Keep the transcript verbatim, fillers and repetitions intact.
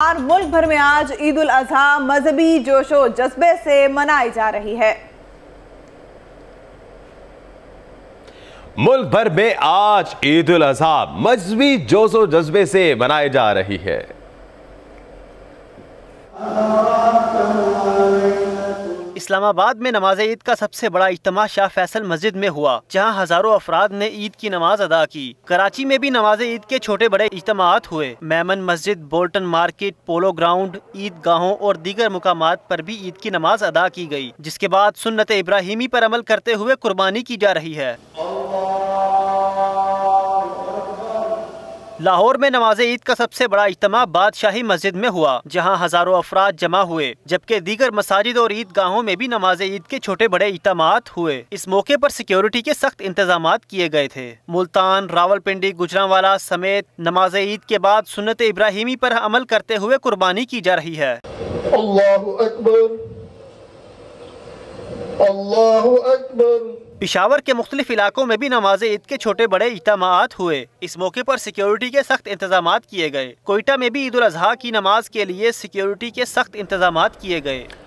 और मुल्क भर में आज ईद उल अजहा मजहबी जोशो जज्बे से मनाई जा रही है। मुल्क भर में आज ईद उल अजहा मजहबी जोशो जज्बे से मनाई जा रही है। इस्लामाबाद में नमाज ईद का सबसे बड़ा इज्तिमा शाह फैसल मस्जिद में हुआ, जहां हजारों अफराद ने ईद की नमाज अदा की। कराची में भी नमाज ईद के छोटे बड़े इज्तिमात हुए। मेमन मस्जिद, बोल्टन मार्केट, पोलो ग्राउंड, ईदगाहों और दीगर मुकामात पर भी ईद की नमाज अदा की गई, जिसके बाद सुन्नत इब्राहिमी पर अमल करते हुए कुर्बानी की जा रही है। लाहौर में नमाज ईद का सबसे बड़ा इज्तिमा बादशाही मस्जिद में हुआ, जहां हजारों अफराद जमा हुए, जबकि दीगर मसाजिद और ईदगाहों में भी नमाज ईद के छोटे बड़े इज्तिमात हुए। इस मौके पर सिक्योरिटी के सख्त इंतजामात किए गए थे। मुल्तान, रावलपिंडी, गुजरांवाला समेत नमाज ईद के बाद सुन्नत इब्राहिमी पर अमल करते हुए कुर्बानी की जा रही है। अल्लाहु अकबर, अल्लाहु अकबर। पिशावर के मुख्तलिफ इलाकों में भी नमाज ईद के छोटे बड़े इज्तिमात हुए। इस मौके पर सिक्योरिटी के सख्त इंतजामात किए गए। कोयटा में भी ईद उल अजहा की नमाज के लिए सिक्योरिटी के सख्त इंतजामात किए गए।